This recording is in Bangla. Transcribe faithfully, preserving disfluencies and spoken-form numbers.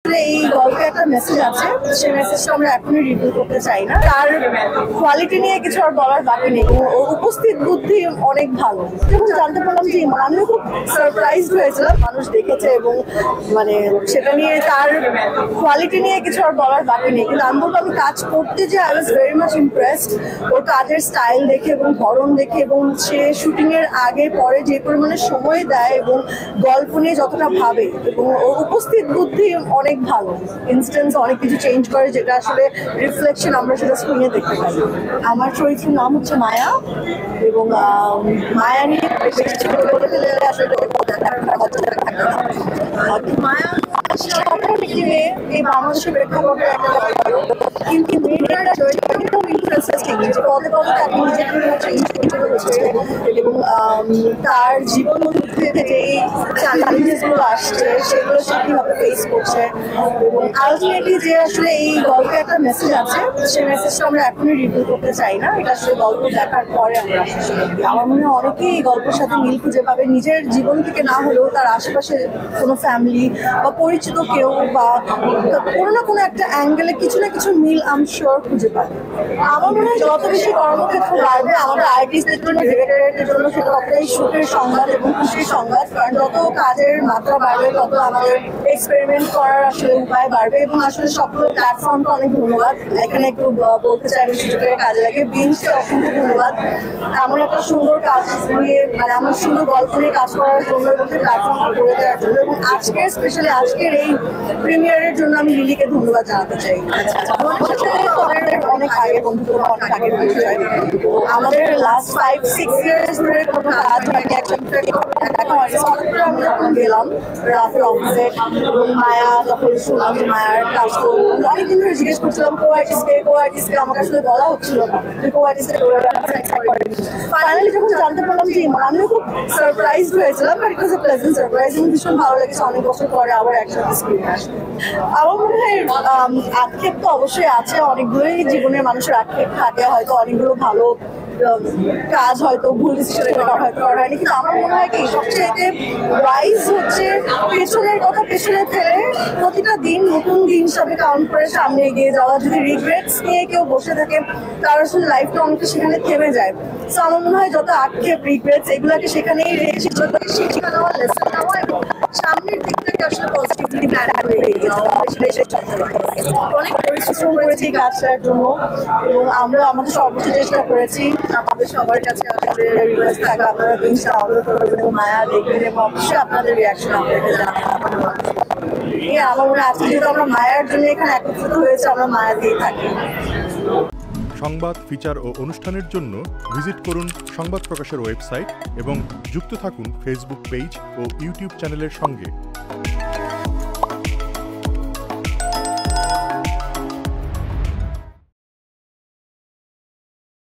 আসলে এই গল্পে একটা মেসেজ আছে, সেই মেসেজটা আমরা এখনই রিভিউ করতে চাই না। তার কোয়ালিটি নিয়ে কিছু আর বলার বাকি নেই। ওর উপস্থিত বুদ্ধি অনেক ভালো। যখন জানতে পারলাম যে আমিও খুব সারপ্রাইজড হয়েছিলাম, মানুষ দেখেছে এবং মানে সেটা নিয়ে তার কোয়ালিটি নিয়ে কিছু আর বলার বাকি নেই। কিন্তু আমি বলবো আমি কাজ করতে যে I was very much impressed ওর কাজের স্টাইল দেখে এবং ধরন দেখে, এবং সে শুটিং এর আগে পরে যে পরিমাণে সময় দেয় এবং গল্প নিয়ে যতটা ভাবে, এবং ওর উপস্থিত বুদ্ধি অনেক ভালো। ইনস্ট্যান্স অনেক কিছু চেঞ্জ করে, যেটা আসলে রিফ্লেকশন আমরা সেটা স্ক্রিনে দেখতে পাই। আমার চরিত্রের নাম হচ্ছে মায়া, এবং মায়া নিয়ে বলে ফেলে আসলে মায়া এই বাংলাদেশের প্রেক্ষাপটে একটা কিন্তু পদে পদে তাকে নিজেকে চেঞ্জ করতে হচ্ছে, এবং তার জীবন মধ্যে যে চ্যালেঞ্জেস গুলো আসছে সেগুলো সে কিভাবে ফেস করছে, এবং আলটিমেটলি যে আসলে এই গল্পে একটা মেসেজ আছে, সেই মেসেজটা আমরা এখনই রিভিউ করতে চাই না। এটা আসলে গল্প দেখার পরে আমরা আমার মনে হয় অনেকেই এই গল্পের সাথে মিল খুঁজে পাবে, নিজের জীবন থেকে না হলেও তার আশেপাশে কোনো ফ্যামিলি বা পরিচিত কেউ বা কোনো না কোনো একটা অ্যাঙ্গেলে কিছু না কিছু মিল আম শিওর খুঁজে পাবে। আমার মনে হয় যত বেশি কর্মক্ষেত্র বাড়বে আমাদের আর্টিস্টদের জন্য, ডিরেক্টরের জন্য সেটা ততটাই সুখের সংবাদ এবং খুশির সংবাদ। কারণ যত কাজের মাত্রা বাড়বে তত আমাদের এক্সপেরিমেন্ট করার আসলে উপায় বাড়বে, এবং আসলে সবগুলো প্ল্যাটফর্মটা অনেক ধন্যবাদ। এখানে একটু বলতে চাই আমি সুযোগের কাজে লাগে বিনসকে অসংখ্য ধন্যবাদ এমন একটা সুন্দর কাজ নিয়ে, মানে আমার সুন্দর গল্প নিয়ে কাজ করার জন্য এবং প্ল্যাটফর্মটা করে দেওয়ার জন্য, এবং আজকে স্পেশালি আজকের এই প্রিমিয়ারের জন্য আমি লিলিকে ধন্যবাদ জানাতে চাই। অনেক আগে বন্ধুত্ব অনেক আগে পরিচয়, আমাদের লাস্ট ফাইভ সিক্স ইয়ার্স ধরে কোনো কাজ হয়নি একসাথে দেখা হয়নি। আমি যখন গেলাম রাতের অফিসে এবং মায়া যখন শুনলাম যে মায়ার কাজ করবো, অনেকদিন ধরে জিজ্ঞেস করছিলাম কো আর্টিস্টকে কো আর্টিস্টকে আমাকে আসলে বলা হচ্ছিল না কো আর্টিস্টকে ফাইনালি যখন জানতে পারলাম যে আমিও খুব সারপ্রাইজড হয়েছিলাম, but it was a pleasant surprise, এবং ভীষণ ভালো লেগেছে অনেক বছর পরে আবার একসাথে স্ক্রিনে আসবে। আমার মনে হয় আক্ষেপ তো অবশ্যই আছে, অনেকগুলোই জীবনের মানুষের আক্ষেপ থাকে, হয়তো অনেকগুলো ভালো কাজ হয়তো ভুল ডিসিশনের করা হয়তো করা হয়নি, কিন্তু আমার মনে হয় কি সবচেয়ে ওয়াইজ হচ্ছে পেছনের কথা পেছনে ফেলে প্রতিটা দিন নতুন দিন হিসাবে কাউন্ট করে সামনে এগিয়ে যাওয়া। যদি রিগ্রেটস নিয়ে কেউ বসে থাকে তার আসলে লাইফটা অনেকটা সেখানে থেমে যায়। সো আমার মনে হয় যত আক্ষেপ রিগ্রেটস এগুলোকে সেখানেই রেখে শিক্ষা নেওয়া, লেসন নেওয়া এবং সামনের দিকটাকে আসলে পজিটিভলি প্ল্যান করে এগিয়ে যাওয়া, সেটাই শেষ করতে পারে। অনেক পরিশ্রম করেছি কাজটার জন্য, এবং আমরা আমাদের সর্বোচ্চ চেষ্টা করেছি। আমাদের সবার কাছে আমাদের রিকোয়েস্ট থাকে আপনারা প্লিজ ডাউনলোড করবেন এবং মায়া দেখবেন, এবং অবশ্যই আপনাদের রিয়াকশন আপনাদেরকে জানাবেন। আমার মনে হয় আজকে যেহেতু আমরা মায়ার জন্য এখানে একত্রিত হয়েছে, আমরা মায়া দিয়ে থাকি। সংবাদ, ফিচার ও অনুষ্ঠানের জন্য ভিজিট করুন সংবাদ প্রকাশের ওয়েবসাইট এবং যুক্ত থাকুন ফেসবুক পেজ ও ইউটিউব চ্যানেলের সঙ্গে।